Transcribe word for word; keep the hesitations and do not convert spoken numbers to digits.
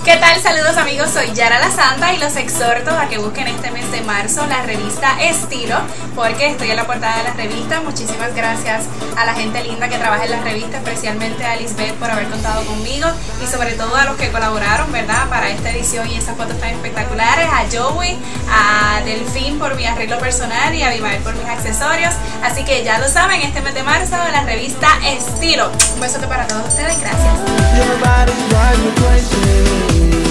¿Qué tal? Saludos amigos, soy Yara la Santa y los exhorto a que busquen este mes de marzo la revista Estilo, porque estoy en la portada de la revista. Muchísimas gracias a la gente linda que trabaja en la revista, especialmente a Lisbeth por haber contado conmigo y sobre todo a los que colaboraron, ¿verdad?, para esta edición y esas fotos tan espectaculares, a Joey, a Delfín por mi arreglo personal y a Abimael por mis accesorios. Así que ya lo saben, este mes de marzo la revista Estilo. Un besote para todos ustedes, gracias. Your body's driving me crazy.